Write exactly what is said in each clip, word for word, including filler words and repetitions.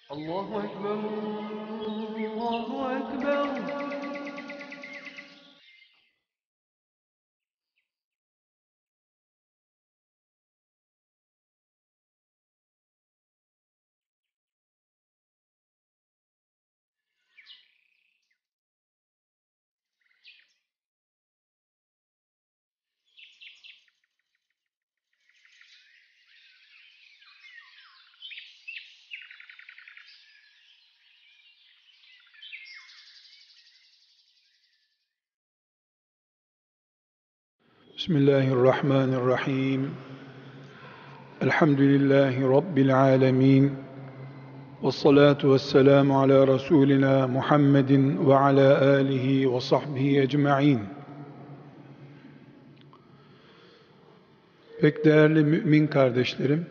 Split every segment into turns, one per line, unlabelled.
Allahu Ekber, Allahu Ekber.
Bismillahirrahmanirrahim. Elhamdülillahi Rabbil alemin. Vessalatu vesselamu ala Resulina Muhammedin ve ala alihi ve sahbihi ecma'in. Pek değerli mümin kardeşlerim,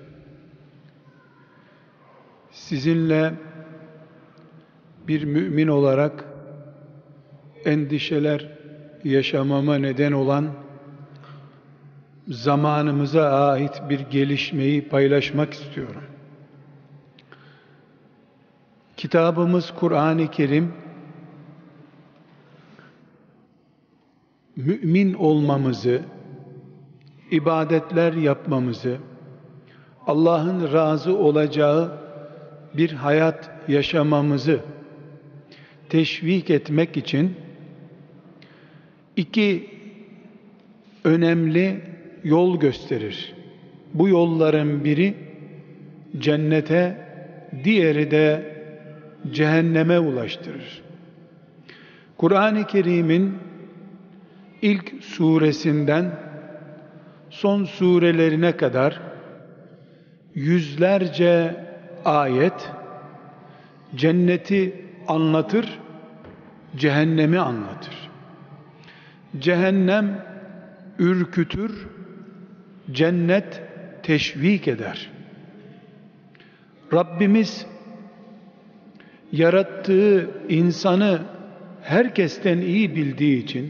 sizinle bir mümin olarak endişeler yaşamama neden olan zamanımıza ait bir gelişmeyi paylaşmak istiyorum. Kitabımız Kur'an-ı Kerim, mümin olmamızı, ibadetler yapmamızı, Allah'ın razı olacağı bir hayat yaşamamızı teşvik etmek için iki önemli yol gösterir. Bu yolların biri cennete, diğeri de cehenneme ulaştırır. Kur'an-ı Kerim'in ilk suresinden son surelerine kadar yüzlerce ayet cenneti anlatır, cehennemi anlatır. Cehennem ürkütür, cennet teşvik eder. Rabbimiz yarattığı insanı herkesten iyi bildiği için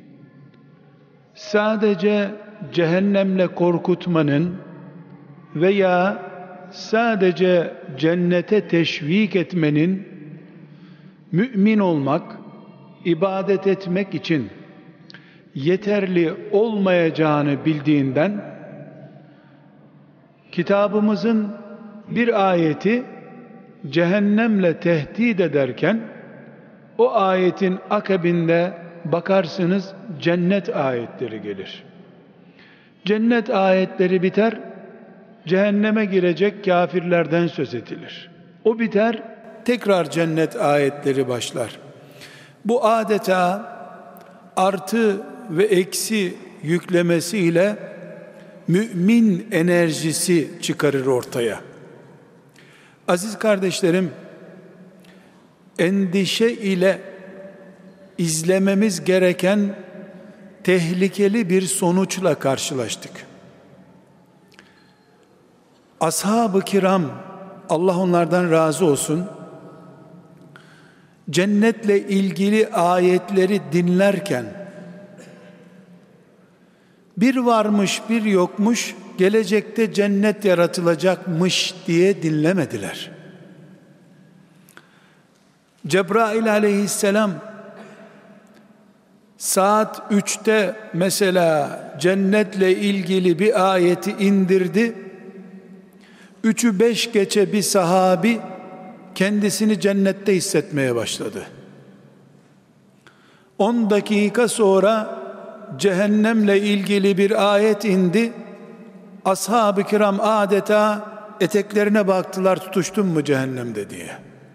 sadece cehennemle korkutmanın veya sadece cennete teşvik etmenin mümin olmak, ibadet etmek için yeterli olmayacağını bildiğinden kitabımızın bir ayeti cehennemle tehdit ederken o ayetin akabinde bakarsınız cennet ayetleri gelir. Cennet ayetleri biter, cehenneme girecek kafirlerden söz edilir. O biter, tekrar cennet ayetleri başlar. Bu adeta artı ve eksi yüklemesiyle mümin enerjisi çıkarır ortaya. Aziz kardeşlerim, endişe ile izlememiz gereken tehlikeli bir sonuçla karşılaştık. Ashab-ı kiram, Allah onlardan razı olsun, cennetle ilgili ayetleri dinlerken bir varmış bir yokmuş, gelecekte cennet yaratılacakmış diye dinlemediler. Cebrail aleyhisselam saat üçte mesela cennetle ilgili bir ayeti indirdi. Üçü beş geçe bir sahabi kendisini cennette hissetmeye başladı. On dakika sonra cehennemle ilgili bir ayet indi. Ashab-ı kiram adeta eteklerine baktılar, tutuştun mu cehennemde diye.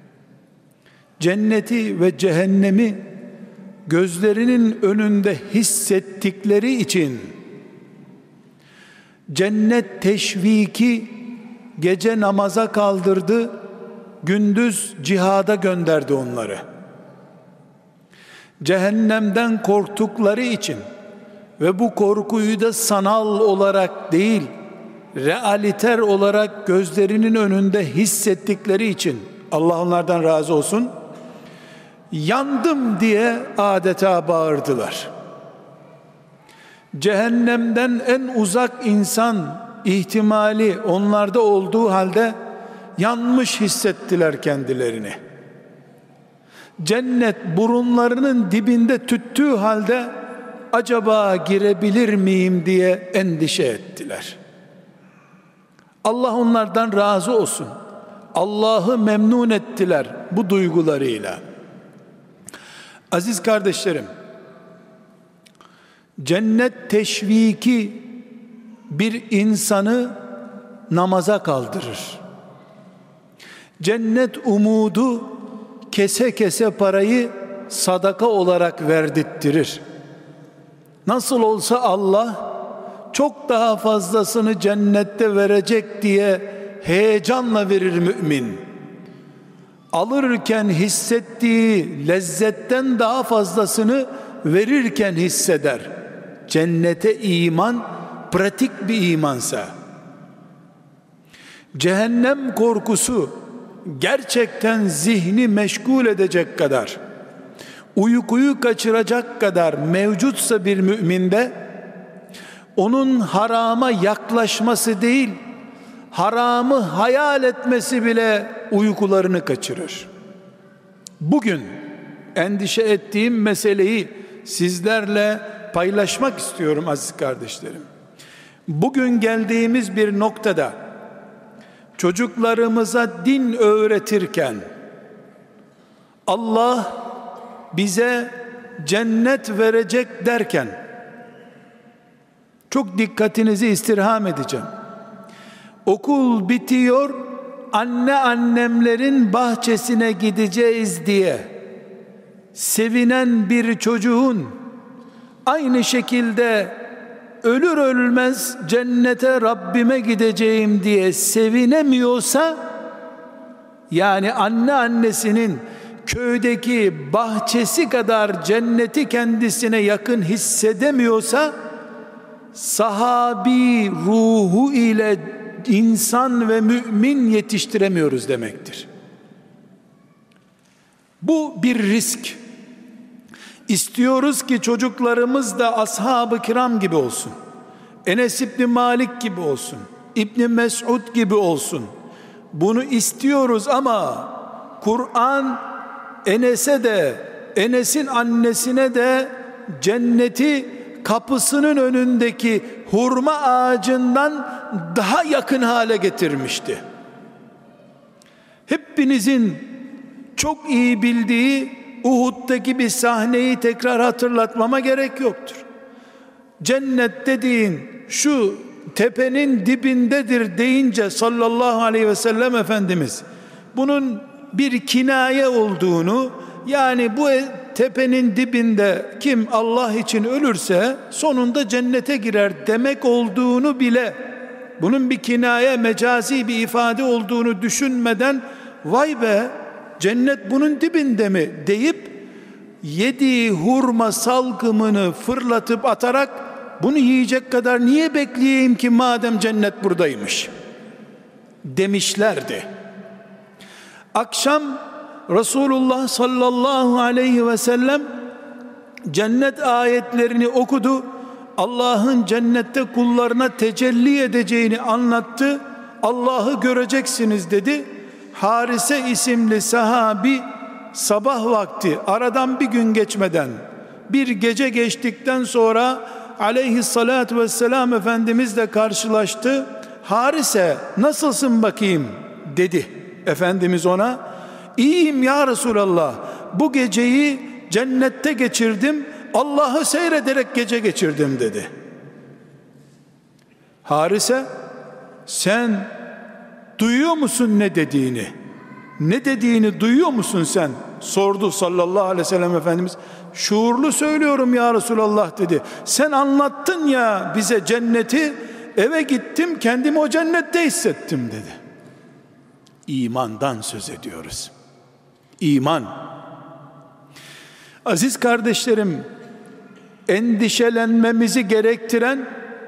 Cenneti ve cehennemi gözlerinin önünde hissettikleri için cennet teşviki gece namaza kaldırdı, gündüz cihada gönderdi onları. Cehennemden korktukları için ve bu korkuyu da sanal olarak değil, realiter olarak gözlerinin önünde hissettikleri için, Allah onlardan razı olsun, yandım diye adeta bağırdılar. Cehennemden en uzak insan ihtimali onlarda olduğu halde yanmış hissettiler kendilerini. Cennet burunlarının dibinde tüttüğü halde acaba girebilir miyim diye endişe ettiler. Allah onlardan razı olsun. Allah'ı memnun ettiler bu duygularıyla. Aziz kardeşlerim, cennet teşviki bir insanı namaza kaldırır. Cennet umudu kese kese parayı sadaka olarak verdirttirir. Nasıl olsa Allah çok daha fazlasını cennette verecek diye heyecanla verir mümin. Alırken hissettiği lezzetten daha fazlasını verirken hisseder. Cennete iman pratik bir imansa. Cehennem korkusu gerçekten zihni meşgul edecek kadar, uykuyu kaçıracak kadar mevcutsa bir müminde, onun harama yaklaşması değil, haramı hayal etmesi bile uykularını kaçırır. Bugün endişe ettiğim meseleyi sizlerle paylaşmak istiyorum aziz kardeşlerim. Bugün geldiğimiz bir noktada çocuklarımıza din öğretirken Allah bize cennet verecek derken çok dikkatinizi istirham edeceğim. Okul bitiyor, anne annemlerin bahçesine gideceğiz diye sevinen bir çocuğun aynı şekilde ölür ölmez cennete Rabbime gideceğim diye sevinemiyorsa, yani anne annesinin köydeki bahçesi kadar cenneti kendisine yakın hissedemiyorsa, sahabi ruhu ile insan ve mümin yetiştiremiyoruz demektir. Bu bir risk. İstiyoruz ki çocuklarımız da ashab-ı kiram gibi olsun. Enes İbni Malik gibi olsun. İbni Mes'ud gibi olsun. Bunu istiyoruz ama Kur'an Enes'e de, Enes'in annesine de cenneti kapısının önündeki hurma ağacından daha yakın hale getirmişti. Hepinizin çok iyi bildiği Uhud'daki bir sahneyi tekrar hatırlatmama gerek yoktur. Cennet dediğin şu tepenin dibindedir deyince sallallahu aleyhi ve sellem Efendimiz bunun bir kinaye olduğunu, yani bu tepenin dibinde kim Allah için ölürse sonunda cennete girer demek olduğunu bile, bunun bir kinaye, mecazi bir ifade olduğunu düşünmeden vay be cennet bunun dibinde mi deyip yediği hurma salkımını fırlatıp atarak bunu yiyecek kadar niye bekleyeyim ki madem cennet buradaymış demişlerdi. Akşam Resulullah sallallahu aleyhi ve sellem cennet ayetlerini okudu. Allah'ın cennette kullarına tecelli edeceğini anlattı. Allah'ı göreceksiniz dedi. Harise isimli sahabi sabah vakti, aradan bir gün geçmeden, bir gece geçtikten sonra aleyhissalatu vesselam Efendimizle karşılaştı. Harise nasılsın bakayım dedi. Efendimiz ona, İyiyim ya Resulallah, bu geceyi cennette geçirdim, Allah'ı seyrederek gece geçirdim dedi. Harise, sen duyuyor musun ne dediğini? Ne dediğini duyuyor musun sen? Sordu sallallahu aleyhi ve sellem Efendimiz. Şuurlu söylüyorum ya Resulallah dedi. Sen anlattın ya bize cenneti, eve gittim kendimi o cennette hissettim dedi. İmandan söz ediyoruz. İman. Aziz kardeşlerim, endişelenmemizi gerektiren,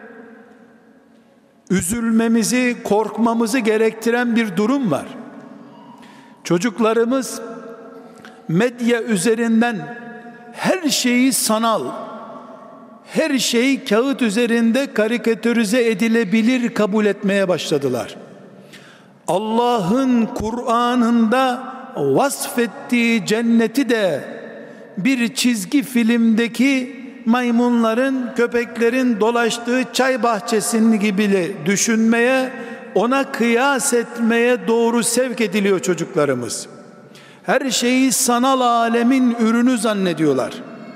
üzülmemizi, korkmamızı gerektiren bir durum var. Çocuklarımız medya üzerinden her şeyi sanal, her şeyi kağıt üzerinde karikatürize edilebilir kabul etmeye başladılar. Allah'ın Kur'an'ında vasfettiği cenneti de bir çizgi filmdeki maymunların, köpeklerin dolaştığı çay bahçesini gibi düşünmeye, ona kıyas etmeye doğru sevk ediliyor çocuklarımız. Her şeyi sanal alemin ürünü zannediyorlar.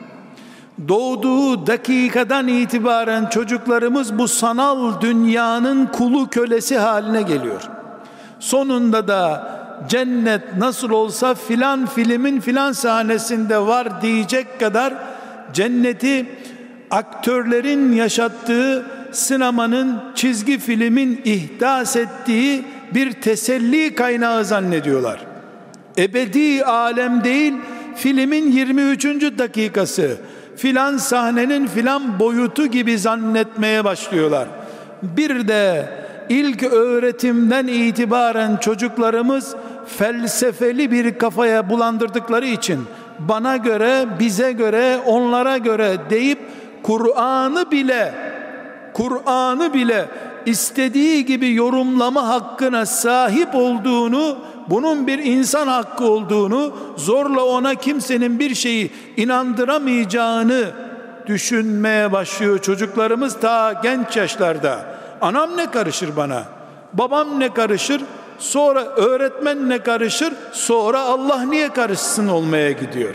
Doğduğu dakikadan itibaren çocuklarımız bu sanal dünyanın kulu, kölesi haline geliyor. Sonunda da cennet nasıl olsa filan filmin filan sahnesinde var diyecek kadar cenneti aktörlerin yaşattığı, sinemanın, çizgi filmin ihdas ettiği bir teselli kaynağı zannediyorlar. Ebedi alem değil, filmin yirmi üçüncü dakikası, filan sahnenin filan boyutu gibi zannetmeye başlıyorlar. Bir de ilk öğretimden itibaren çocuklarımız felsefeli bir kafaya bulandırdıkları için bana göre, bize göre, onlara göre deyip Kur'an'ı bile Kur'an'ı bile istediği gibi yorumlama hakkına sahip olduğunu, bunun bir insan hakkı olduğunu, zorla ona kimsenin bir şeyi inandıramayacağını düşünmeye başlıyor çocuklarımız ta genç yaşlarda. Anam ne karışır bana? Babam ne karışır? Sonra öğretmen ne karışır? Sonra Allah niye karışsın olmaya gidiyor.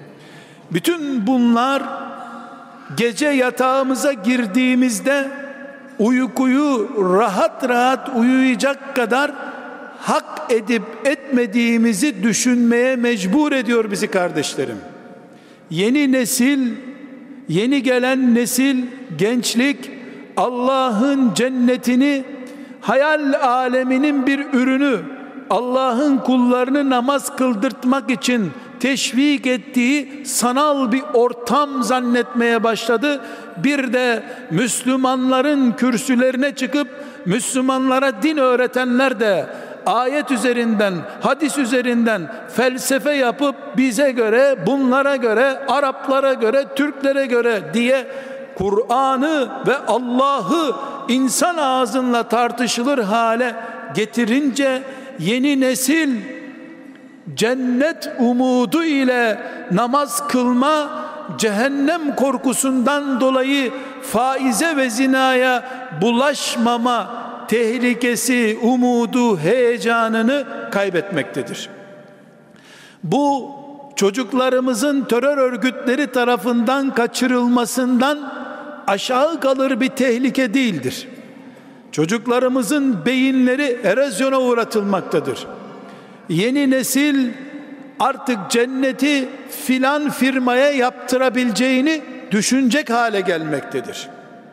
Bütün bunlar gece yatağımıza girdiğimizde uykuyu rahat rahat uyuyacak kadar hak edip etmediğimizi düşünmeye mecbur ediyor bizi kardeşlerim. Yeni nesil, yeni gelen nesil, gençlik Allah'ın cennetini hayal aleminin bir ürünü, Allah'ın kullarını namaz kıldırtmak için teşvik ettiği sanal bir ortam zannetmeye başladı. Bir de Müslümanların kürsülerine çıkıp Müslümanlara din öğretenler de ayet üzerinden, hadis üzerinden felsefe yapıp bize göre, bunlara göre, Araplara göre, Türklere göre diye Kur'an'ı ve Allah'ı insan ağzıyla tartışılır hale getirince yeni nesil cennet umudu ile namaz kılma, cehennem korkusundan dolayı faize ve zinaya bulaşmama tehlikesi, umudu, heyecanını kaybetmektedir. Bu çocuklarımızın terör örgütleri tarafından kaçırılmasından aşağı kalır bir tehlike değildir. Çocuklarımızın beyinleri erozyona uğratılmaktadır. Yeni nesil artık cenneti filan firmaya yaptırabileceğini düşünecek hale gelmektedir.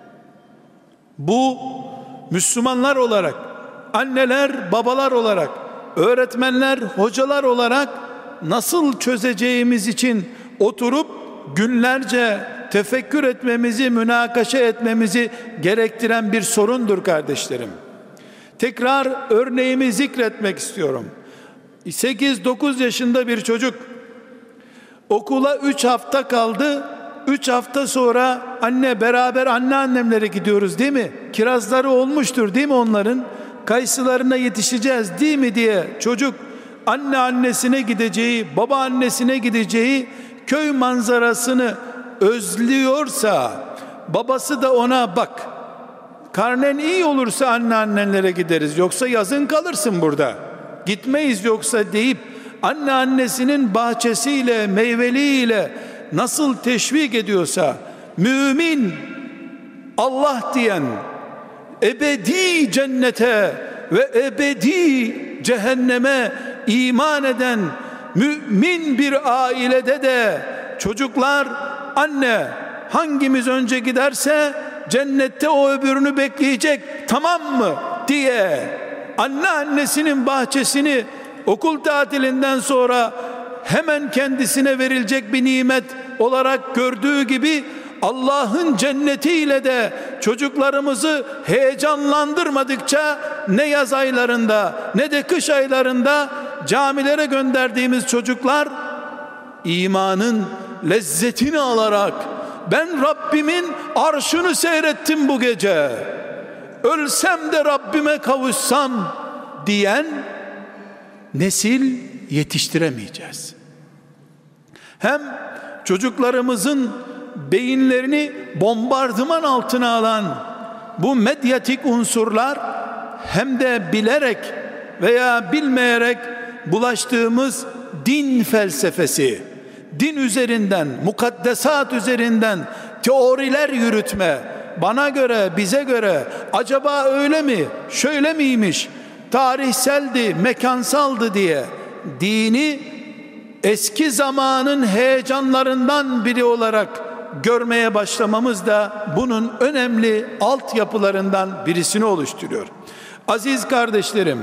Bu Müslümanlar olarak, anneler, babalar olarak, öğretmenler, hocalar olarak nasıl çözeceğimiz için oturup günlerce tefekkür etmemizi, münakaşa etmemizi gerektiren bir sorundur kardeşlerim. Tekrar örneğimi zikretmek istiyorum. sekiz dokuz yaşında bir çocuk okula üç hafta kaldı. üç hafta sonra anne beraber anneannemlere gidiyoruz değil mi? Kirazları olmuştur değil mi onların? Kayısılarına yetişeceğiz değil mi diye çocuk anne annesine gideceği, baba annesine gideceği köy manzarasını özlüyorsa, babası da ona bak karnen iyi olursa anneannelere gideriz, yoksa yazın kalırsın burada, gitmeyiz yoksa deyip anneannesinin bahçesiyle, meyveliğiyle nasıl teşvik ediyorsa, mümin, Allah diyen, ebedi cennete ve ebedi cehenneme iman eden mümin bir ailede de çocuklar anne hangimiz önce giderse cennette o öbürünü bekleyecek, tamam mı diye anneannesinin bahçesini okul tatilinden sonra hemen kendisine verilecek bir nimet olarak gördüğü gibi Allah'ın cennetiyle de çocuklarımızı heyecanlandırmadıkça ne yaz aylarında ne de kış aylarında camilere gönderdiğimiz çocuklar imanın lezzetini alarak ben Rabbimin arşını seyrettim bu gece, ölsem de Rabbime kavuşsam diyen nesil yetiştiremeyeceğiz. Hem çocuklarımızın beyinlerini bombardıman altına alan bu medyatik unsurlar, hem de bilerek veya bilmeyerek bulaştığımız din felsefesi, din üzerinden, mukaddesat üzerinden teoriler yürütme, bana göre, bize göre, acaba öyle mi, şöyle miymiş, tarihseldi, mekansaldı diye dini eski zamanın heyecanlarından biri olarak görmeye başlamamız da bunun önemli altyapılarından birisini oluşturuyor. Aziz kardeşlerim,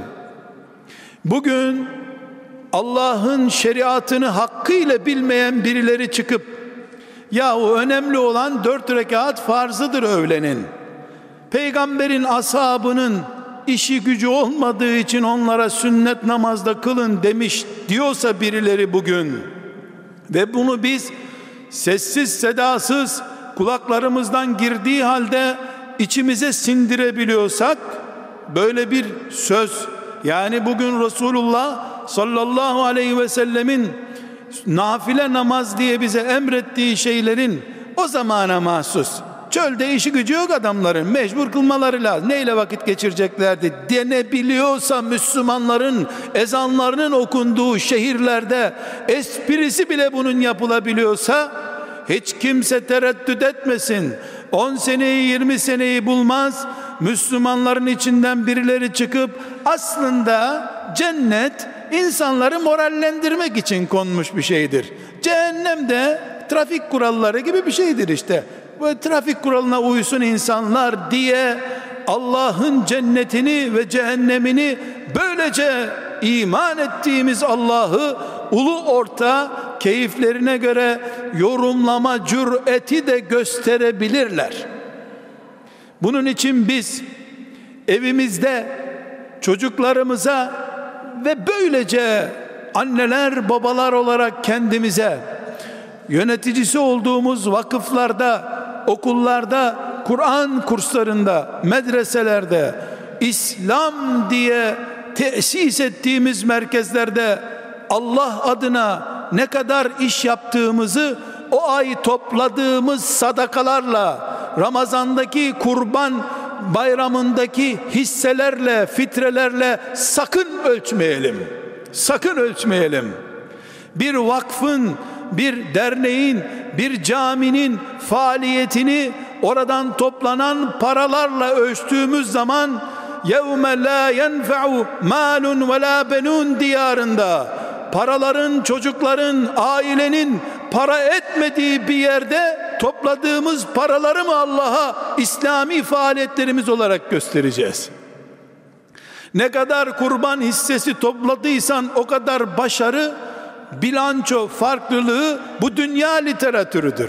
bugün Allah'ın şeriatını hakkıyla bilmeyen birileri çıkıp, yahu önemli olan dört rekat farzıdır öğlenin, peygamberin ashabının işi gücü olmadığı için onlara sünnet namazda kılın demiş diyorsa birileri bugün, ve bunu biz sessiz sedasız kulaklarımızdan girdiği halde içimize sindirebiliyorsak, böyle bir söz, yani bugün Resulullah sallallahu aleyhi ve sellemin nafile namaz diye bize emrettiği şeylerin o zamana mahsus, çölde işi gücü yok adamların, mecbur kılmaları lazım, neyle vakit geçireceklerdi denebiliyorsa, Müslümanların ezanlarının okunduğu şehirlerde esprisi bile bunun yapılabiliyorsa, hiç kimse tereddüt etmesin, on seneyi yirmi seneyi bulmaz, Müslümanların içinden birileri çıkıp aslında cennet insanları morallendirmek için konmuş bir şeydir, cehennem de trafik kuralları gibi bir şeydir işte, bu trafik kuralına uysun insanlar diye Allah'ın cennetini ve cehennemini, böylece iman ettiğimiz Allah'ı ulu orta keyiflerine göre yorumlama cüreti de gösterebilirler. Bunun için biz evimizde çocuklarımıza ve böylece anneler babalar olarak kendimize, yöneticisi olduğumuz vakıflarda, okullarda, Kur'an kurslarında, medreselerde, İslam diye tesis ettiğimiz merkezlerde Allah adına ne kadar iş yaptığımızı o ay topladığımız sadakalarla, Ramazandaki kurban bayramındaki hisselerle, fitrelerle sakın ölçmeyelim. Sakın ölçmeyelim. Bir vakfın, bir derneğin, bir caminin faaliyetini oradan toplanan paralarla ölçtüğümüz zaman يَوْمَ لَا يَنْفَعُ مَالٌ وَلَا بَنُونَ diyarında, paraların, çocukların, ailenin para etmediği bir yerde topladığımız paraları mı Allah'a İslami faaliyetlerimiz olarak göstereceğiz? Ne kadar kurban hissesi topladıysan o kadar başarı, bilanço farklılığı bu dünya literatürüdür.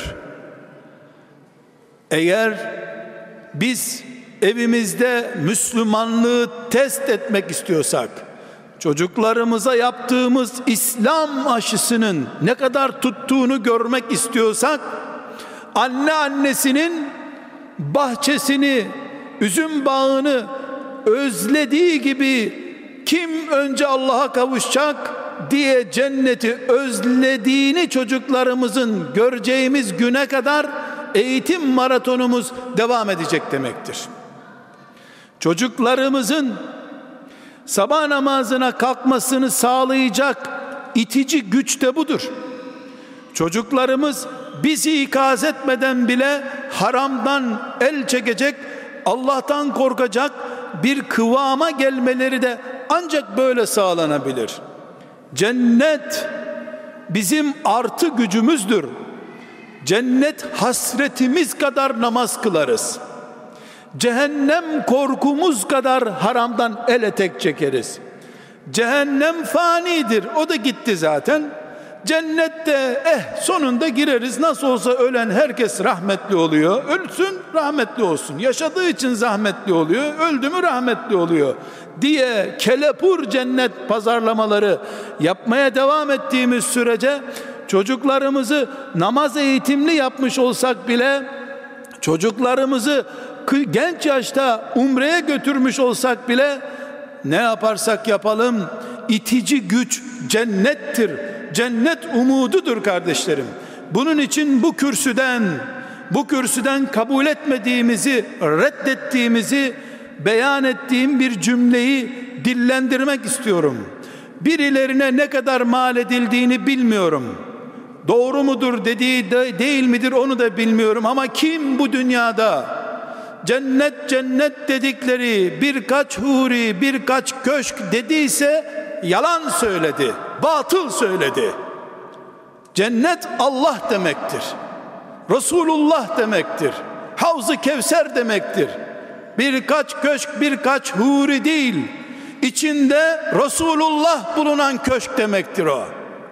Eğer biz evimizde Müslümanlığı test etmek istiyorsak, çocuklarımıza yaptığımız İslam aşısının ne kadar tuttuğunu görmek istiyorsak, anne annesinin bahçesini, üzüm bağını özlediği gibi kim önce Allah'a kavuşacak diye cenneti özlediğini çocuklarımızın göreceğimiz güne kadar eğitim maratonumuz devam edecek demektir. Çocuklarımızın sabah namazına kalkmasını sağlayacak itici güç de budur. Çocuklarımız bizi ikaz etmeden bile haramdan el çekecek, Allah'tan korkacak bir kıvama gelmeleri de ancak böyle sağlanabilir. Cennet bizim artı gücümüzdür. Cennet hasretimiz kadar namaz kılarız. Cehennem korkumuz kadar haramdan el etek çekeriz. Cehennem fanidir, o da gitti zaten. Cennette eh sonunda gireriz, nasıl olsa ölen herkes rahmetli oluyor, ölsün rahmetli olsun, yaşadığı için zahmetli oluyor, öldü mü rahmetli oluyor diye kelepur cennet pazarlamaları yapmaya devam ettiğimiz sürece, çocuklarımızı namaz eğitimli yapmış olsak bile, çocuklarımızı genç yaşta umreye götürmüş olsak bile, Ne yaparsak yapalım itici güç cennettir. Cennet umududur kardeşlerim. Bunun için bu kürsüden bu kürsüden kabul etmediğimizi, reddettiğimizi beyan ettiğim bir cümleyi dillendirmek istiyorum. Birilerine ne kadar mal edildiğini bilmiyorum. Doğru mudur dediği de değil midir onu da bilmiyorum, ama kim bu dünyada cennet cennet dedikleri birkaç huri, birkaç köşk dediyse yalan söyledi, batıl söyledi. Cennet Allah demektir. Resulullah demektir. Havz-ı Kevser demektir. Birkaç köşk, birkaç huri değil, İçinde Resulullah bulunan köşk demektir o.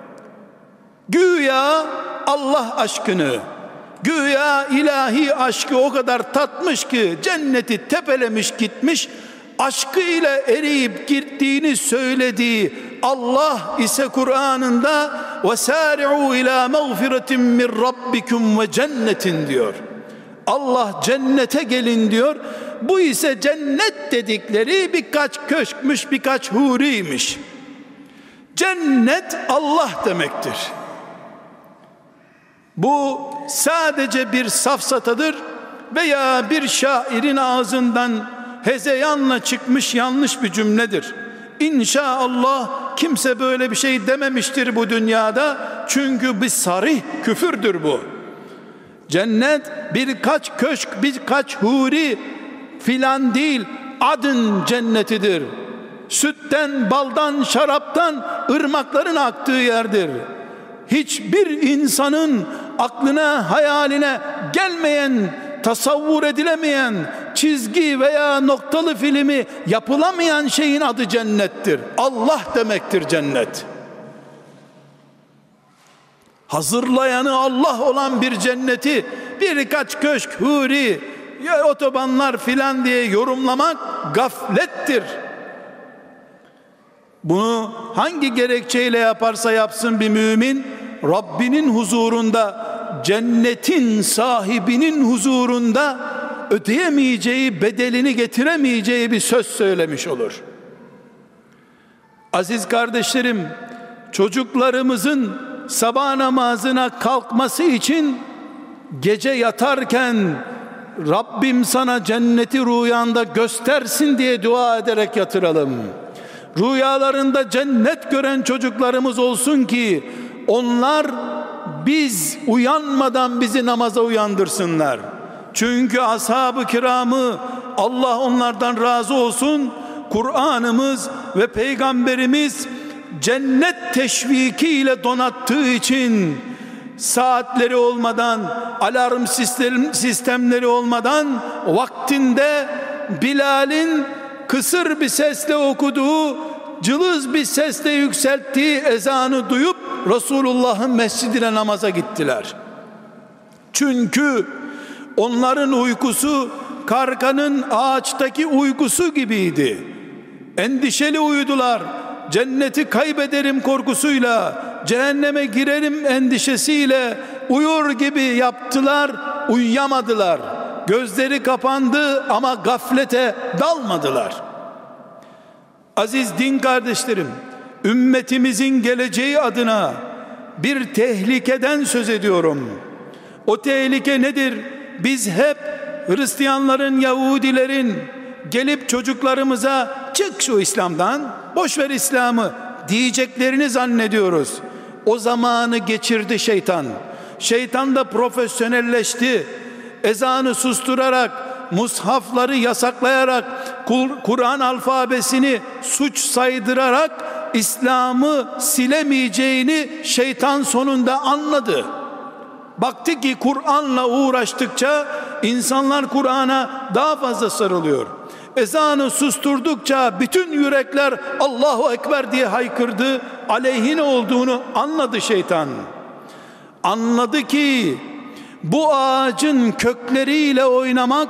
Güya Allah aşkını, güya ilahi aşkı o kadar tatmış ki cenneti tepelemiş gitmiş, aşkıyla eriyip gittiğini söylediği Allah ise Kur'an'ında وَسَارِعُوا إِلَى مَغْفِرَةٍ مِّنْ رَبِّكُمْ وَجَنَّةٍ diyor. Allah cennete gelin diyor. Bu ise cennet dedikleri birkaç köşkmüş, birkaç huriymiş. Cennet Allah demektir. Bu sadece bir safsatadır veya bir şairin ağzından hezeyanla çıkmış yanlış bir cümledir. İnşallah kimse böyle bir şey dememiştir bu dünyada. Çünkü bir sarih küfürdür bu. Cennet birkaç köşk, birkaç huri filan değil, adın cennetidir. Sütten, baldan, şaraptan ırmakların aktığı yerdir. Hiçbir insanın aklına, hayaline gelmeyen, tasavvur edilemeyen, çizgi veya noktalı filmi yapılamayan şeyin adı cennettir. Allah demektir cennet. Hazırlayanı Allah olan bir cenneti birkaç köşk, huri, ya otobanlar filan diye yorumlamak gaflettir. Bunu hangi gerekçeyle yaparsa yapsın bir mümin, Rabbinin huzurunda, cennetin sahibinin huzurunda ödeyemeyeceği, bedelini getiremeyeceği bir söz söylemiş olur. Aziz kardeşlerim, çocuklarımızın sabah namazına kalkması için gece yatarken Rabbim sana cenneti rüyanda göstersin diye dua ederek yatıralım. Rüyalarında cennet gören çocuklarımız olsun ki onlar biz uyanmadan bizi namaza uyandırsınlar. Çünkü ashab-ı kiramı, Allah onlardan razı olsun, Kur'an'ımız ve Peygamberimiz cennet teşvikiyle donattığı için saatleri olmadan, alarm sistem, sistemleri olmadan vaktinde Bilal'in kısır bir sesle okuduğu, cılız bir sesle yükselttiği ezanı duyup Resulullah'ın mescidine namaza gittiler. Çünkü onların uykusu karganın ağaçtaki uykusu gibiydi. Endişeli uyudular. Cenneti kaybederim korkusuyla, cehenneme girerim endişesiyle uyur gibi yaptılar, uyuyamadılar. Gözleri kapandı ama gaflete dalmadılar. Aziz din kardeşlerim, ümmetimizin geleceği adına bir tehlikeden söz ediyorum. O tehlike nedir? Biz hep Hristiyanların, Yahudilerin gelip çocuklarımıza çık şu İslam'dan, boş ver İslam'ı diyeceklerini zannediyoruz. O zamanı geçirdi şeytan. Şeytan da profesyonelleşti. Ezanı susturarak, mushafları yasaklayarak, Kur'an alfabesini suç saydırarak İslam'ı silemeyeceğini şeytan sonunda anladı. Baktı ki Kur'an'la uğraştıkça insanlar Kur'an'a daha fazla sarılıyor. Ezanı susturdukça bütün yürekler Allahu Ekber diye haykırdı. Aleyhine olduğunu anladı şeytan. Anladı ki bu ağacın kökleriyle oynamak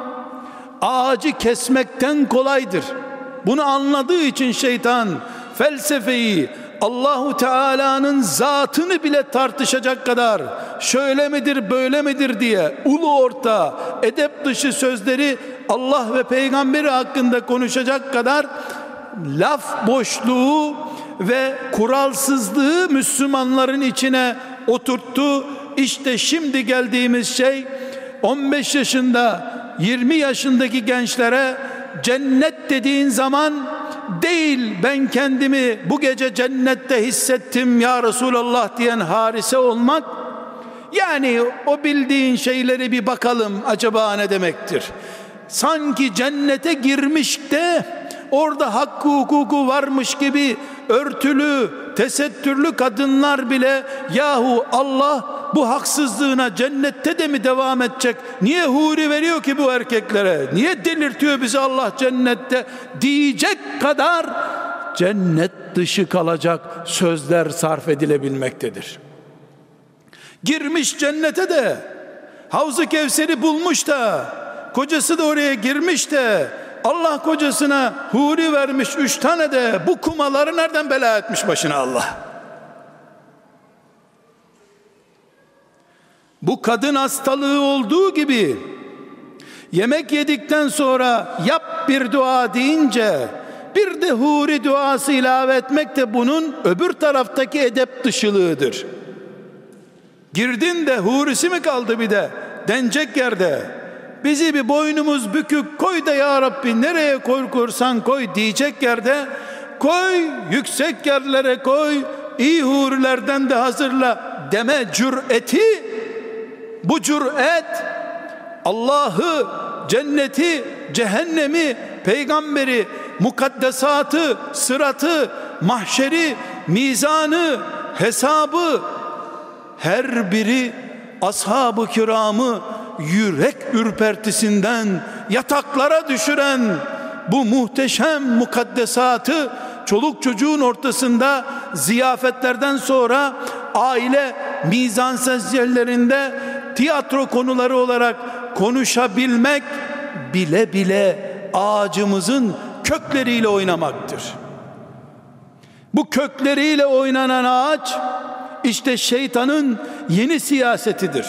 ağacı kesmekten kolaydır. Bunu anladığı için şeytan felsefeyi, Allahu Teala'nın zatını bile tartışacak kadar şöyle midir böyle midir diye ulu orta edep dışı sözleri Allah ve peygamberi hakkında konuşacak kadar laf boşluğu ve kuralsızlığı Müslümanların içine oturttu. İşte şimdi geldiğimiz şey, on beş yaşında yirmi yaşındaki gençlere cennet dediğin zaman değil, ben kendimi bu gece cennette hissettim ya Resulallah diyen Harise olmak, yani o bildiğin şeyleri bir bakalım acaba ne demektir? Sanki cennete girmiş de orada hakkı hukuku varmış gibi örtülü, tesettürlü kadınlar bile, yahu Allah bu haksızlığına cennette de mi devam edecek? Niye huri veriyor ki bu erkeklere? Niye delirtiyor bizi Allah cennette diyecek kadar cennet dışı kalacak sözler sarf edilebilmektedir. Girmiş cennete de, Havz-ı Kevser'i bulmuş da, kocası da oraya girmiş de, Allah kocasına huri vermiş üç tane de, bu kumaları nereden bela etmiş başına Allah? Bu kadın hastalığı olduğu gibi, yemek yedikten sonra yap bir dua deyince, bir de huri duası ilave etmek de bunun öbür taraftaki edep dışılığıdır. Girdin de hurisi mi kaldı bir de denecek yerde, bizi bir boynumuz bükük koy da ya Rabbi nereye korkursan koy diyecek yerde, koy yüksek yerlere koy, iyi hurilerden de hazırla deme cüreti, bu cüret Allah'ı, cenneti, cehennemi, peygamberi, mukaddesatı, sıratı, mahşeri, mizanı, hesabı, her biri ashab-ı kiramı yürek ürpertisinden yataklara düşüren bu muhteşem mukaddesatı çoluk çocuğun ortasında ziyafetlerden sonra aile mizansız yerlerinde tiyatro konuları olarak konuşabilmek bile bile ağacımızın kökleriyle oynamaktır. Bu kökleriyle oynanan ağaç işte şeytanın yeni siyasetidir.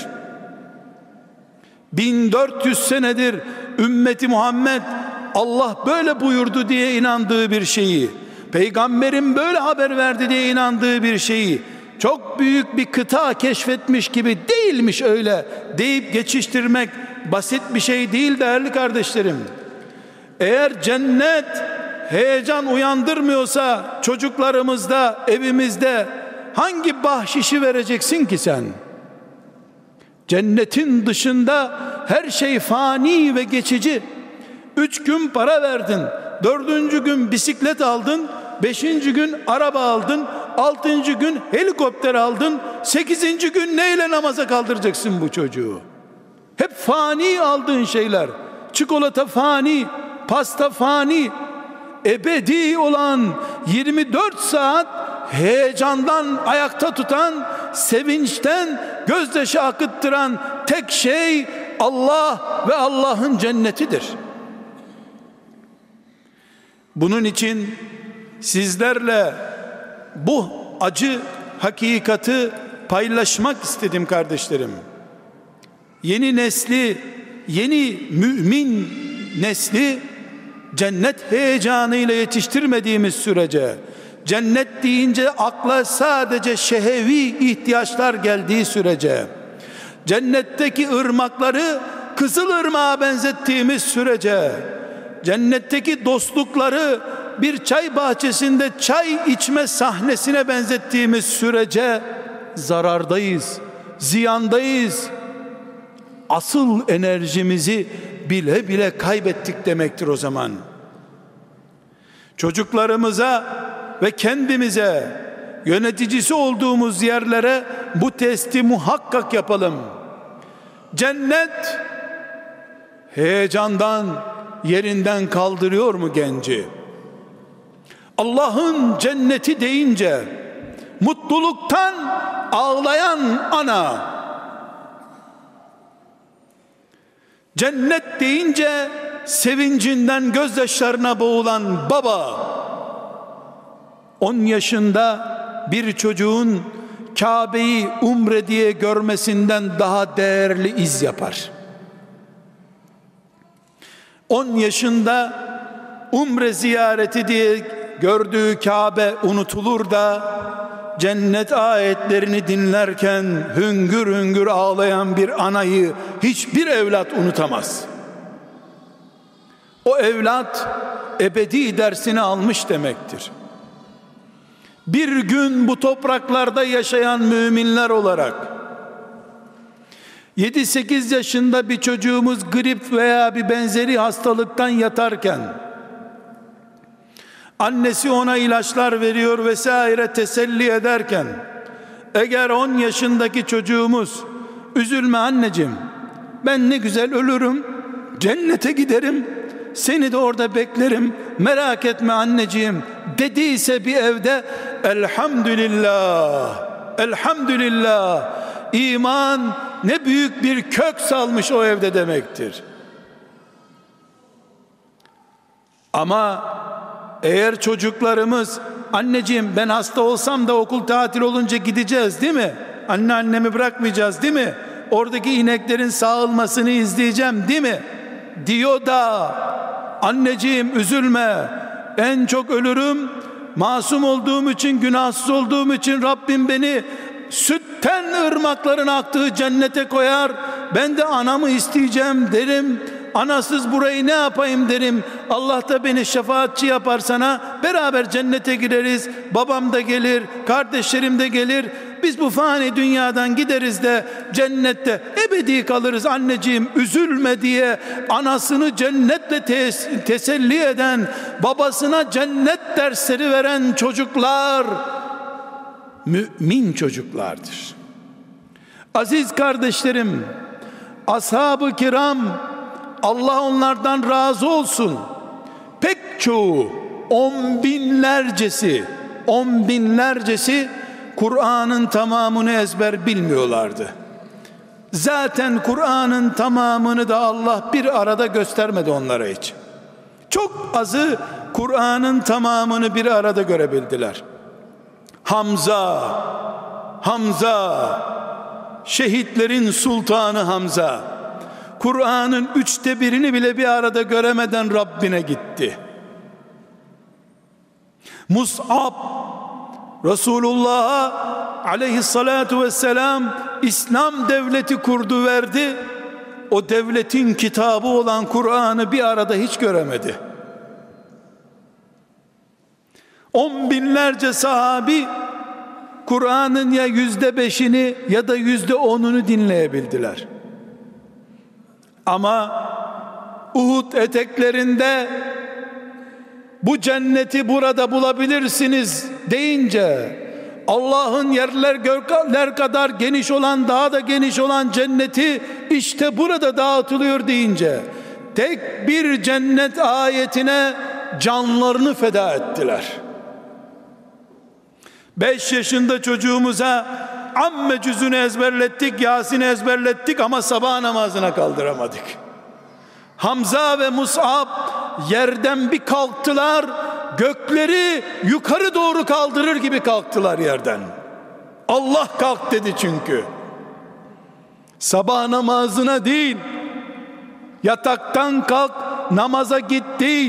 bin dört yüz senedir ümmeti Muhammed Allah böyle buyurdu diye inandığı bir şeyi, peygamberin böyle haber verdi diye inandığı bir şeyi çok büyük bir kıta keşfetmiş gibi değilmiş öyle deyip geçiştirmek basit bir şey değil değerli kardeşlerim. Eğer cennet heyecan uyandırmıyorsa çocuklarımızda, evimizde hangi bahşişi vereceksin ki sen? Cennetin dışında her şey fani ve geçici. Üç gün para verdin, dördüncü gün bisiklet aldın, beşinci gün araba aldın, altıncı gün helikopter aldın, sekizinci gün neyle namaza kaldıracaksın bu çocuğu? Hep fani aldığın şeyler. Çikolata fani, pasta fani. Ebedi olan yirmi dört saat heyecandan ayakta tutan, sevinçten gözyaşı akıttıran tek şey Allah ve Allah'ın cennetidir. Bunun için sizlerle bu acı hakikati paylaşmak istedim kardeşlerim. Yeni nesli, yeni mümin nesli cennet heyecanıyla yetiştirmediğimiz sürece, cennet deyince akla sadece şehevi ihtiyaçlar geldiği sürece, cennetteki ırmakları Kızılırmak'a benzettiğimiz sürece, cennetteki dostlukları bir çay bahçesinde çay içme sahnesine benzettiğimiz sürece zarardayız, ziyandayız. Asıl enerjimizi bile bile kaybettik demektir o zaman. Çocuklarımıza ve kendimize, yöneticisi olduğumuz yerlere bu testi muhakkak yapalım. Cennet heyecandan yerinden kaldırıyor mu genci? Allah'ın cenneti deyince mutluluktan ağlayan ana, cennet deyince sevincinden gözyaşlarına boğulan baba, on yaşında bir çocuğun Kabe'yi umre diye görmesinden daha değerli iz yapar. on yaşında umre ziyareti diye gördüğü Kabe unutulur da cennet ayetlerini dinlerken hüngür hüngür ağlayan bir anayı hiçbir evlat unutamaz. O evlat ebedi dersini almış demektir. Bir gün bu topraklarda yaşayan müminler olarak yedi sekiz yaşında bir çocuğumuz grip veya bir benzeri hastalıktan yatarken annesi ona ilaçlar veriyor vesaire teselli ederken, eğer on yaşındaki çocuğumuz üzülme anneciğim, ben ne güzel ölürüm, cennete giderim, seni de orada beklerim, merak etme anneciğim dediyse bir evde, elhamdülillah, elhamdülillah, iman ne büyük bir kök salmış o evde demektir. Ama eğer çocuklarımız, anneciğim ben hasta olsam da okul tatil olunca gideceğiz değil mi? Anneannemi bırakmayacağız değil mi? Oradaki ineklerin sağılmasını izleyeceğim değil mi? Diyor da, anneciğim üzülme, en çok ölürüm, masum olduğum için, günahsız olduğum için Rabbim beni sütten ırmakların aktığı cennete koyar, ben de anamı isteyeceğim derim, anasız burayı ne yapayım derim, Allah da beni şefaatçi yapar sana, beraber cennete gireriz, babam da gelir, kardeşlerim de gelir, biz bu fani dünyadan gideriz de cennette ebedi kalırız anneciğim üzülme diye anasını cennetle tes- teselli eden, babasına cennet dersleri veren çocuklar mümin çocuklardır. Aziz kardeşlerim, ashab-ı kiram, Allah onlardan razı olsun, pek çoğu, on binlercesi on binlercesi Kur'an'ın tamamını ezber bilmiyorlardı. Zaten Kur'an'ın tamamını da Allah bir arada göstermedi onlara hiç. Çok azı Kur'an'ın tamamını bir arada görebildiler. Hamza, Hamza, şehitlerin sultanı Hamza, Kur'an'ın üçte birini bile bir arada göremeden Rabbine gitti. Mus'ab, Resulullah'a aleyhissalatu vesselam İslam devleti kurdu verdi. O devletin kitabı olan Kur'an'ı bir arada hiç göremedi. On binlerce sahabi Kur'an'ın ya yüzde beşini ya da yüzde onunu dinleyebildiler. Ama Uhud eteklerinde bu cenneti burada bulabilirsiniz deyince, Allah'ın yerler gökler kadar geniş olan, daha da geniş olan cenneti işte burada dağıtılıyor deyince, tek bir cennet ayetine canlarını feda ettiler. Beş yaşında çocuğumuza amme cüzünü ezberlettik, Yasin'i ezberlettik ama sabah namazına kaldıramadık. Hamza ve Mus'ab yerden bir kalktılar, gökleri yukarı doğru kaldırır gibi kalktılar yerden. Allah kalk dedi çünkü. Sabah namazına değil, yataktan kalk namaza git değil,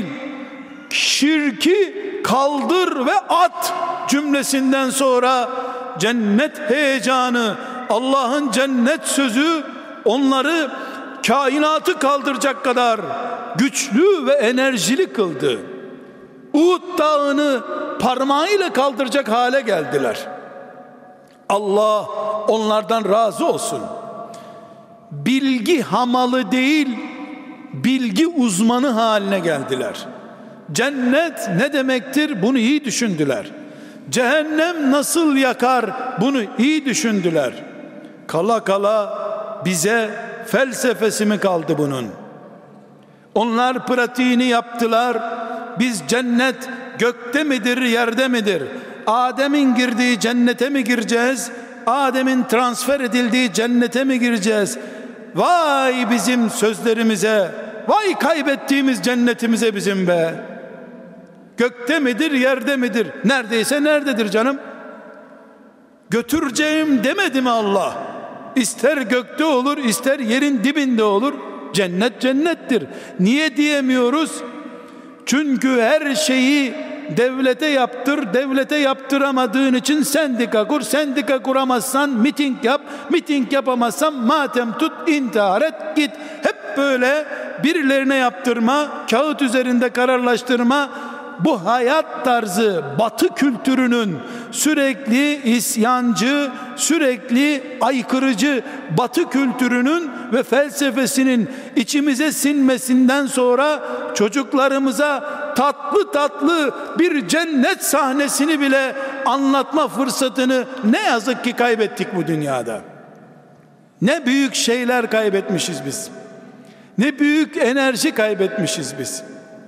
şirki kaldır ve at cümlesinden sonra cennet heyecanı, Allah'ın cennet sözü onları kainatı kaldıracak kadar güçlü ve enerjili kıldı. Uhud dağını parmağıyla kaldıracak hale geldiler. Allah onlardan razı olsun. Bilgi hamalı değil, bilgi uzmanı haline geldiler. Cennet ne demektir? Bunu iyi düşündüler. Cehennem nasıl yakar? Bunu iyi düşündüler. Kala kala bize felsefesi mi kaldı bunun? Onlar pratiğini yaptılar. Biz cennet gökte midir, yerde midir? Adem'in girdiği cennete mi gireceğiz? Adem'in transfer edildiği cennete mi gireceğiz? Vay bizim sözlerimize, vay kaybettiğimiz cennetimize bizim be. Gökte midir, yerde midir? Neredeyse nerededir canım? Götüreceğim demedi mi Allah? İster gökte olur, ister yerin dibinde olur. Cennet cennettir. Niye diyemiyoruz? Çünkü her şeyi devlete yaptır, devlete yaptıramadığın için sendika kur, sendika kuramazsan miting yap, miting yapamazsan matem tut, intihar et, git. Hep böyle birilerine yaptırma, kağıt üzerinde kararlaştırma, bu hayat tarzı Batı kültürünün sürekli isyancı, sürekli aykırıcı Batı kültürünün ve felsefesinin içimize sinmesinden sonra çocuklarımıza tatlı tatlı bir cennet sahnesini bile anlatma fırsatını ne yazık ki kaybettik bu dünyada. Ne büyük şeyler kaybetmişiz biz. Ne büyük enerji kaybetmişiz biz.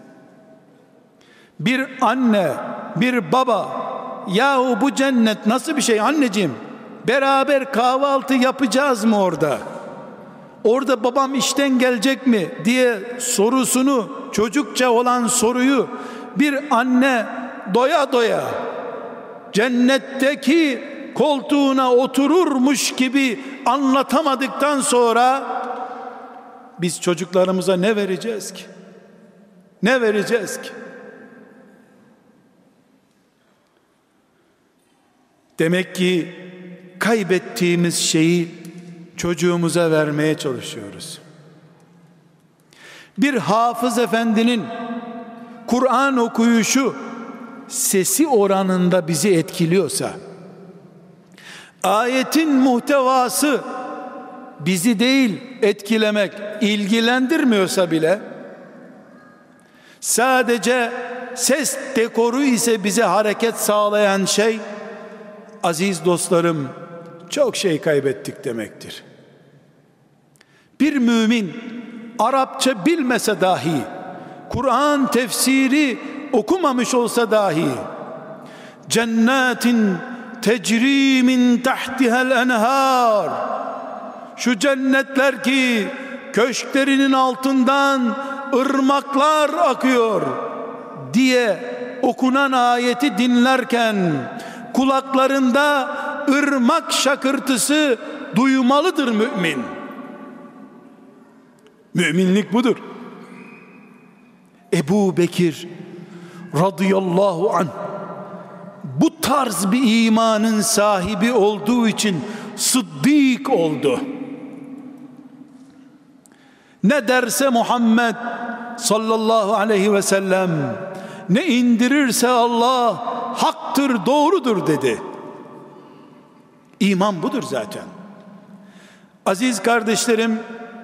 Bir anne, bir baba, yahu bu cennet nasıl bir şey anneciğim? Beraber kahvaltı yapacağız mı orada? Orada babam işten gelecek mi diye sorusunu, çocukça olan soruyu bir anne doya doya cennetteki koltuğuna otururmuş gibi anlatamadıktan sonra biz çocuklarımıza ne vereceğiz ki? Ne vereceğiz ki? Demek ki kaybettiğimiz şeyi çocuğumuza vermeye çalışıyoruz. Bir hafız efendinin Kur'an okuyuşu sesi oranında bizi etkiliyorsa, ayetin muhtevası bizi değil etkilemek, ilgilendirmiyorsa bile, sadece ses dekoru ise bize hareket sağlayan şey, aziz dostlarım, çok şey kaybettik demektir. Bir mümin Arapça bilmese dahi, Kur'an tefsiri okumamış olsa dahi, cennetin tecri min tahtiha'l enhar, şu cennetler ki köşklerinin altından ırmaklar akıyor diye okunan ayeti dinlerken kulaklarında ırmak şakırtısı duymalıdır mümin. Müminlik budur. Ebu Bekir radıyallahu anh bu tarz bir imanın sahibi olduğu için sıddık oldu. Ne derse Muhammed sallallahu aleyhi ve sellem, ne indirirse Allah haktır, doğrudur dedi. İman budur zaten. Aziz kardeşlerim,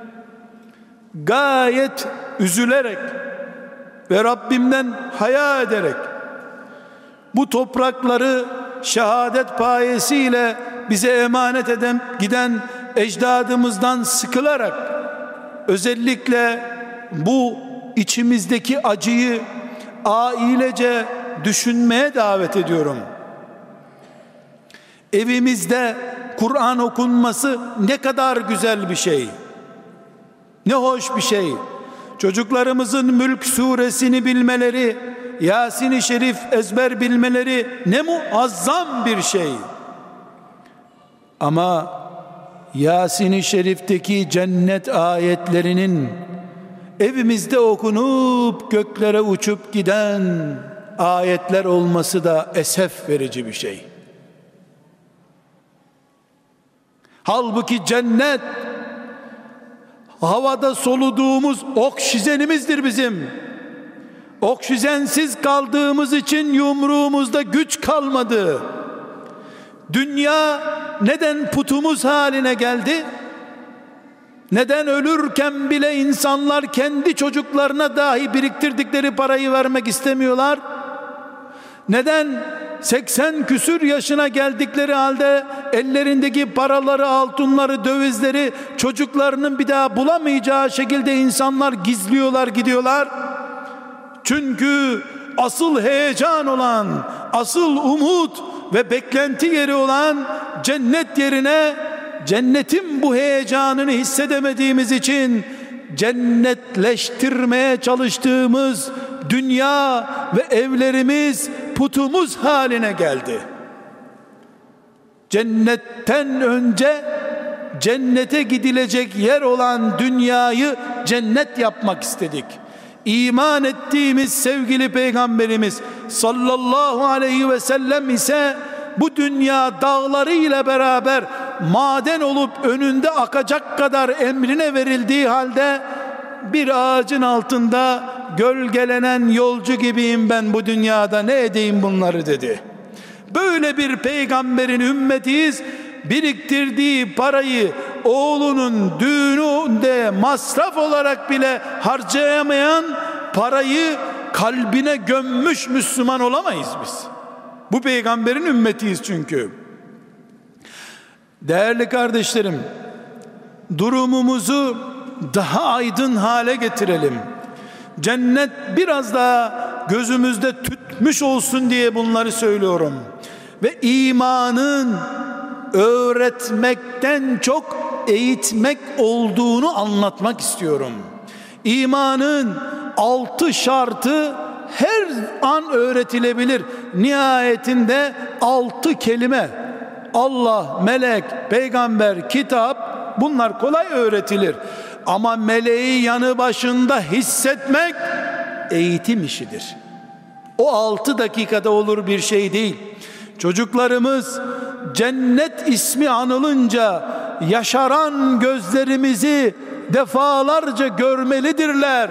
gayet üzülerek ve Rabbimden haya ederek bu toprakları şehadet payesiyle bize emanet eden giden ecdadımızdan sıkılarak, özellikle bu içimizdeki acıyı ailece düşünmeye davet ediyorum. Evimizde Kur'an okunması ne kadar güzel bir şey. Ne hoş bir şey. Çocuklarımızın Mülk suresini bilmeleri, Yasin-i Şerif ezber bilmeleri ne muazzam bir şey. Ama Yasin-i Şerif'teki cennet ayetlerinin evimizde okunup göklere uçup giden ayetler olması da esef verici bir şey. Halbuki cennet havada soluduğumuz oksijenimizdir bizim. Oksijensiz kaldığımız için yumruğumuzda güç kalmadı. Dünya neden putumuz haline geldi? Neden ölürken bile insanlar kendi çocuklarına dahi biriktirdikleri parayı vermek istemiyorlar? Neden seksen küsür yaşına geldikleri halde ellerindeki paraları, altınları, dövizleri çocuklarının bir daha bulamayacağı şekilde insanlar gizliyorlar, gidiyorlar? Çünkü asıl heyecan olan, asıl umut ve beklenti yeri olan cennet yerine cennetin bu heyecanını hissedemediğimiz için cennetleştirmeye çalıştığımız dünya ve evlerimiz putumuz haline geldi. Cennetten önce cennete gidilecek yer olan dünyayı cennet yapmak istedik. İman ettiğimiz sevgili Peygamberimiz sallallahu aleyhi ve sellem ise bu dünya dağlarıyla beraber maden olup önünde akacak kadar emrine verildiği halde bir ağacın altında gölgelenen yolcu gibiyim ben bu dünyada, ne edeyim bunları dedi. Böyle bir peygamberin ümmetiyiz. Biriktirdiği parayı oğlunun düğününde masraf olarak bile harcayamayan, parayı kalbine gömmüş Müslüman olamayız biz. Bu peygamberin ümmetiyiz çünkü. Değerli kardeşlerim, durumumuzu daha aydın hale getirelim. Cennet biraz daha gözümüzde tütmüş olsun diye bunları söylüyorum. Ve imanın öğretmekten çok eğitmek olduğunu anlatmak istiyorum. İmanın altı şartı her an öğretilebilir. Nihayetinde altı kelime: Allah, melek, peygamber, kitap, bunlar kolay öğretilir. Ama meleği yanı başında hissetmek eğitim işidir. O altı dakikada olur bir şey değil. Çocuklarımız cennet ismi anılınca yaşaran gözlerimizi defalarca görmelidirler.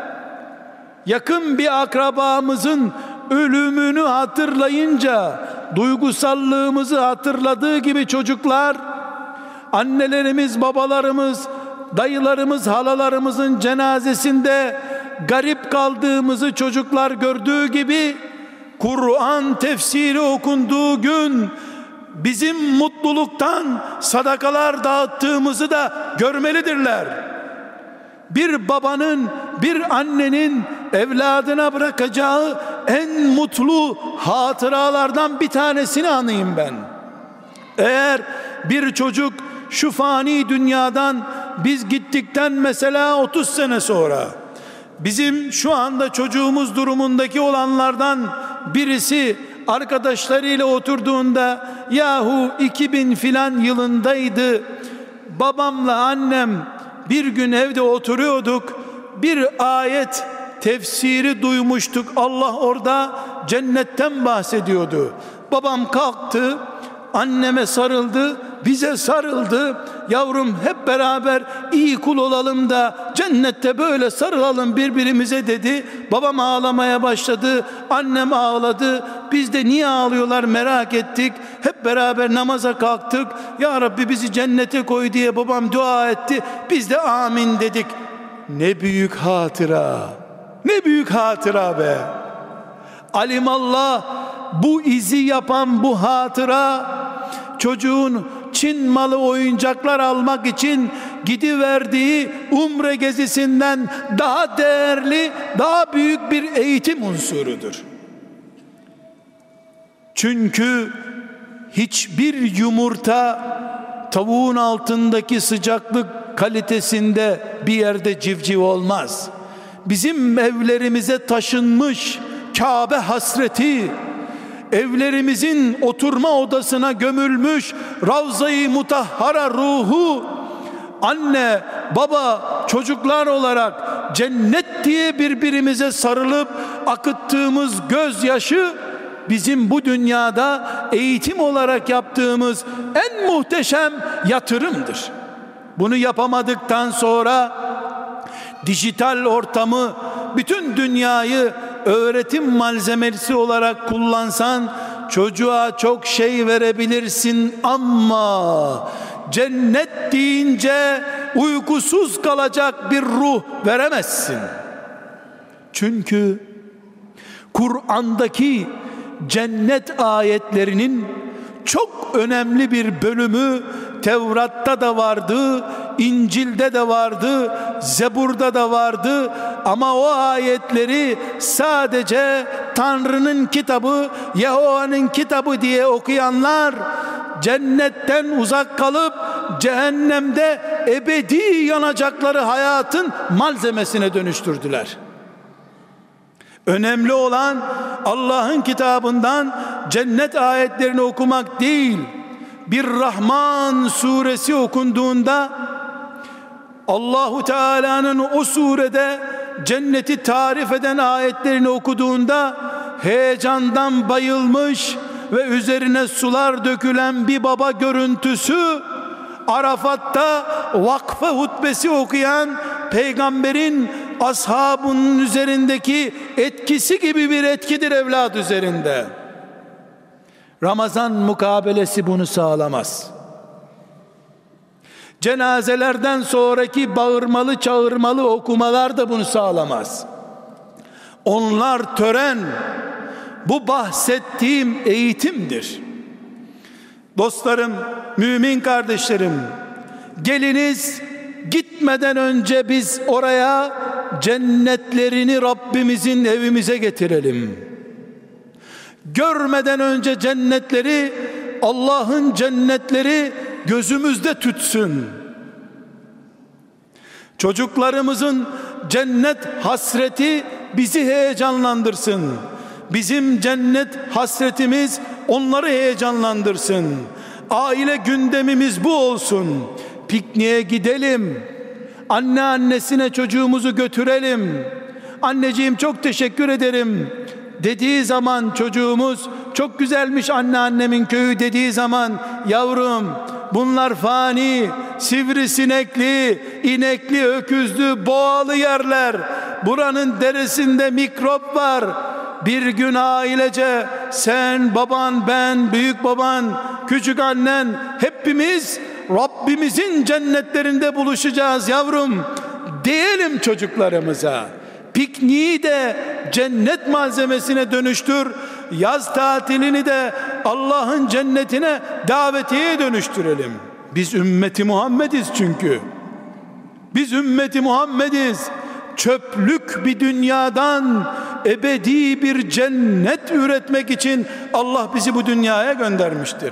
Yakın bir akrabamızın ölümünü hatırlayınca duygusallığımızı hatırladığı gibi çocuklar, annelerimiz, babalarımız, dayılarımız, halalarımızın cenazesinde garip kaldığımızı çocuklar gördüğü gibi, Kur'an tefsiri okunduğu gün bizim mutluluktan sadakalar dağıttığımızı da görmelidirler. Bir babanın, bir annenin evladına bırakacağı en mutlu hatıralardan bir tanesini anayım ben. Eğer bir çocuk şu fani dünyadan biz gittikten mesela otuz sene sonra, bizim şu anda çocuğumuz durumundaki olanlardan birisi arkadaşlarıyla oturduğunda, yahu iki bin filan yılındaydı, babamla annem bir gün evde oturuyorduk, bir ayet tefsiri duymuştuk, Allah orada cennetten bahsediyordu. Babam kalktı, anneme sarıldı, bize sarıldı. Yavrum, hep beraber iyi kul olalım da cennette böyle sarılalım birbirimize dedi. Babam ağlamaya başladı, annem ağladı. Biz de niye ağlıyorlar merak ettik. Hep beraber namaza kalktık. Ya Rabbi bizi cennete koy diye babam dua etti. Biz de amin dedik. Ne büyük hatıra. Ne büyük hatıra be. Alimallah, bu izi yapan bu hatıra, çocuğun Çin malı oyuncaklar almak için gidiverdiği umre gezisinden daha değerli, daha büyük bir eğitim unsurudur. Çünkü hiçbir yumurta tavuğun altındaki sıcaklık kalitesinde bir yerde civciv olmaz. Bizim evlerimize taşınmış Kabe hasreti, evlerimizin oturma odasına gömülmüş Ravza-i Mutahhara ruhu, anne, baba, çocuklar olarak cennet diye birbirimize sarılıp akıttığımız gözyaşı, bizim bu dünyada eğitim olarak yaptığımız en muhteşem yatırımdır. Bunu yapamadıktan sonra dijital ortamı, bütün dünyayı öğretim malzemesi olarak kullansan çocuğa çok şey verebilirsin ama cennet deyince uykusuz kalacak bir ruh veremezsin. Çünkü Kur'an'daki cennet ayetlerinin çok önemli bir bölümü Tevrat'ta da vardı, İncil'de de vardı, Zebur'da da vardı. Ama o ayetleri sadece Tanrı'nın kitabı, Yahova'nın kitabı diye okuyanlar cennetten uzak kalıp cehennemde ebedi yanacakları hayatın malzemesine dönüştürdüler. Önemli olan Allah'ın kitabından cennet ayetlerini okumak değil. Bir Rahman suresi okunduğunda Allahu Teala'nın o surede cenneti tarif eden ayetlerini okuduğunda heyecandan bayılmış ve üzerine sular dökülen bir baba görüntüsü, Arafat'ta vakfe hutbesi okuyan peygamberin ashabının üzerindeki etkisi gibi bir etkidir evlat üzerinde. Ramazan mukabelesi bunu sağlamaz. Cenazelerden sonraki bağırmalı çağırmalı okumalar da bunu sağlamaz. Onlar tören, bu bahsettiğim eğitimdir. Dostlarım, mümin kardeşlerim, geliniz gitmeden önce biz oraya cennetlerini Rabbimizin evimize getirelim. Görmeden önce cennetleri, Allah'ın cennetleri gözümüzde tütsün. Çocuklarımızın cennet hasreti bizi heyecanlandırsın. Bizim cennet hasretimiz onları heyecanlandırsın. Aile gündemimiz bu olsun. Pikniğe gidelim. Anneannesine çocuğumuzu götürelim. Anneciğim çok teşekkür ederim dediği zaman çocuğumuz, çok güzelmiş anneannemin köyü dediği zaman, yavrum bunlar fani, sivrisinekli, inekli, öküzlü, boğalı yerler. Buranın deresinde mikrop var. Bir gün ailece sen, baban, ben, büyük baban, küçük annen hepimiz Rabbimizin cennetlerinde buluşacağız yavrum diyelim çocuklarımıza. Pikniği de cennet malzemesine dönüştür. Yaz tatilini de Allah'ın cennetine davetiyeye dönüştürelim. Biz ümmeti Muhammediz çünkü. Biz ümmeti Muhammediz. Çöplük bir dünyadan ebedi bir cennet üretmek için Allah bizi bu dünyaya göndermiştir.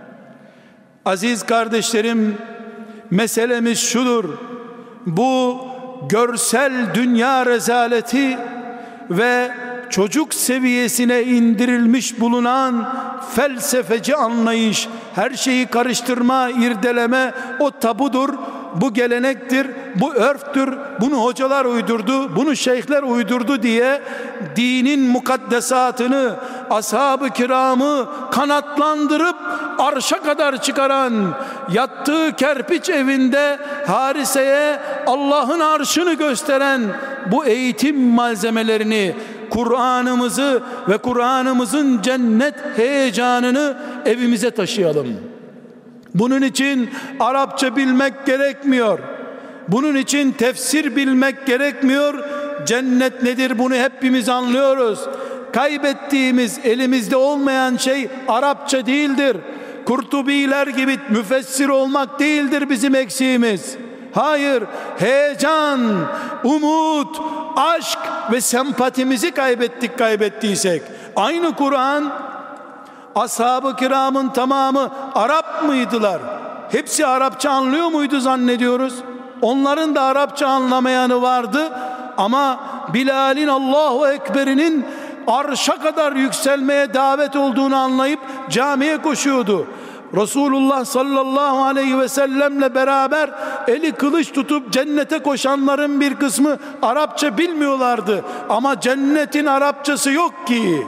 Aziz kardeşlerim, meselemiz şudur: bu görsel dünya rezaleti ve çocuk seviyesine indirilmiş bulunan felsefeci anlayış, her şeyi karıştırma, irdeleme, o tabudur, bu gelenektir, bu örftür, bunu hocalar uydurdu, bunu şeyhler uydurdu diye dinin mukaddesatını, ashab-ı kiramı kanatlandırıp arşa kadar çıkaran, yattığı kerpiç evinde hariseye Allah'ın arşını gösteren bu eğitim malzemelerini, Kur'an'ımızı ve Kur'an'ımızın cennet heyecanını evimize taşıyalım. Bunun için Arapça bilmek gerekmiyor. Bunun için tefsir bilmek gerekmiyor. Cennet nedir bunu hepimiz anlıyoruz. Kaybettiğimiz, elimizde olmayan şey Arapça değildir. Kurtubiler gibi müfessir olmak değildir bizim eksiğimiz. Hayır, heyecan, umut, aşk ve sempatimizi kaybettik kaybettiysek. Aynı Kur'an, ashab-ı kiramın tamamı Arap mıydılar? Hepsi Arapça anlıyor muydu zannediyoruz? Onların da Arapça anlamayanı vardı ama Bilal'in Allahu Ekber'inin arşa kadar yükselmeye davet olduğunu anlayıp camiye koşuyordu. Resulullah sallallahu aleyhi ve sellemle beraber eli kılıç tutup cennete koşanların bir kısmı Arapça bilmiyorlardı ama cennetin Arapçası yok ki.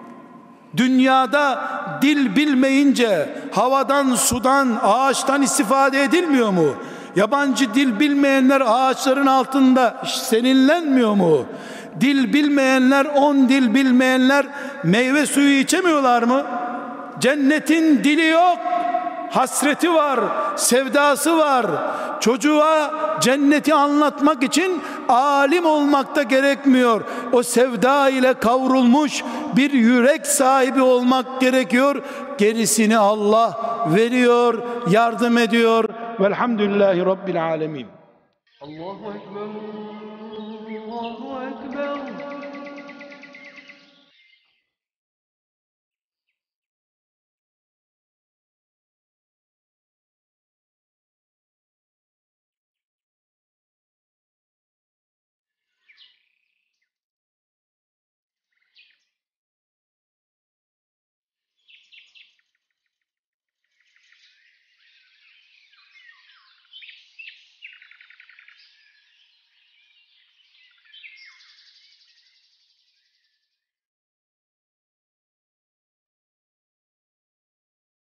Dünyada dil bilmeyince havadan, sudan, ağaçtan istifade edilmiyor mu? Yabancı dil bilmeyenler ağaçların altında seninlenmiyor mu? Dil bilmeyenler, on dil bilmeyenler meyve suyu içemiyorlar mı? Cennetin dili yok, hasreti var, sevdası var. Çocuğa cenneti anlatmak için alim olmak da gerekmiyor. O sevda ile kavrulmuş bir yürek sahibi olmak gerekiyor. Gerisini Allah veriyor, yardım ediyor. Velhamdülillahi Rabbil alemin.
Allahu Ekber.